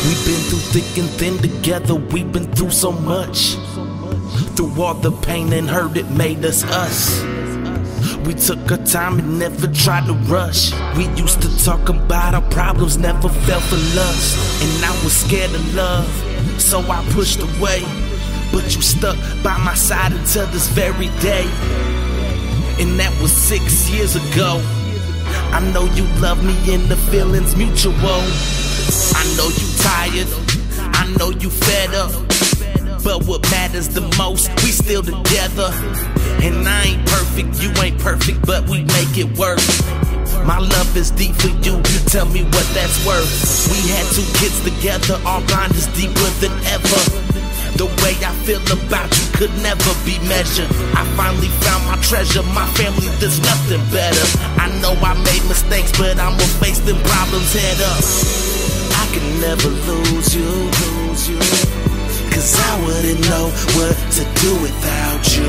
We've been through thick and thin together, we've been through so much. Through all the pain and hurt, it made us us. We took our time and never tried to rush. We used to talk about our problems, never fell for lust. And I was scared of love, so I pushed away. But you stuck by my side until this very day. And that was 6 years ago. I know you love me and the feeling's mutual. I know you tired, I know you fed up, but what matters the most, we still together. And I ain't perfect, you ain't perfect, but we make it work. My love is deep for you, tell me what that's worth. We had 2 kids together, our bond is deeper than ever. The way I feel about you could never be measured. I finally found my treasure, my family, there's nothing better. I know I made mistakes, but I'ma face them problems head up. I can never lose you, cause I wouldn't know what to do without you.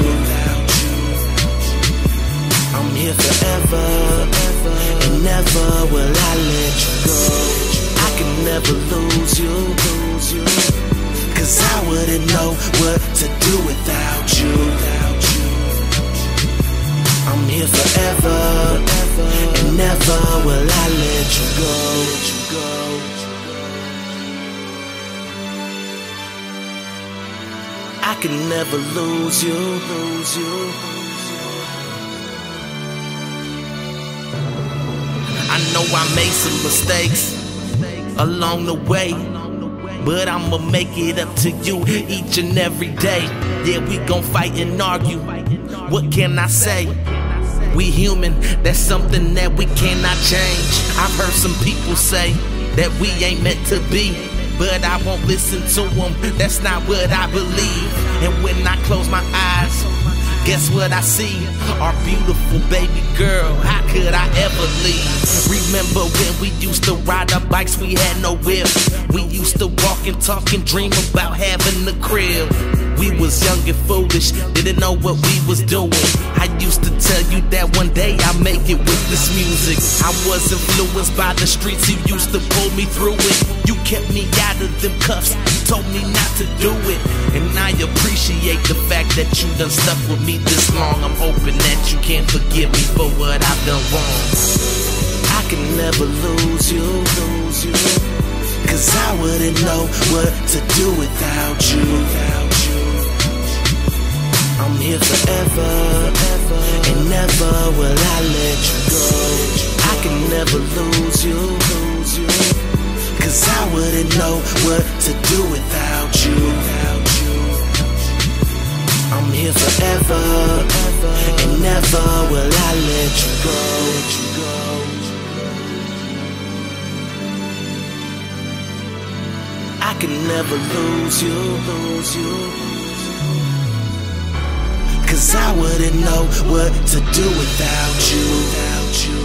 I'm here forever, and never will I let you go. I can never lose you, cause I wouldn't know what to do without you. I'm here forever, and never will I let you go. I can never lose you. I know I made some mistakes along the way, but I'ma make it up to you each and every day. Yeah, we gon' fight and argue, what can I say? We human, that's something that we cannot change. I've heard some people say that we ain't meant to be, but I won't listen to them, that's not what I believe. And when I close my eyes, guess what I see? Our beautiful baby girl, how could I ever leave? Remember when we used to ride our bikes, we had no whip. We used to walk and talk and dream about having a crib. We was young and foolish, didn't know what we was doing. I used to tell you that one day I'd make it with this music. I was influenced by the streets, you used to pull me through it. You kept me out of them cuffs, told me not to do it. And I appreciate the fact that you done stuck with me this long. I'm hoping that you can forgive me for what I've done wrong. I can never lose you, cause I wouldn't know what to do without you. I'm here forever, and never will I let you go. I can never lose you, cause I wouldn't know what to do without you. I'm here forever, and never will I let you go. I can never lose you, cause I wouldn't know what to do without you.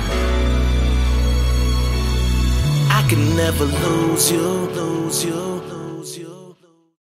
I can never lose you.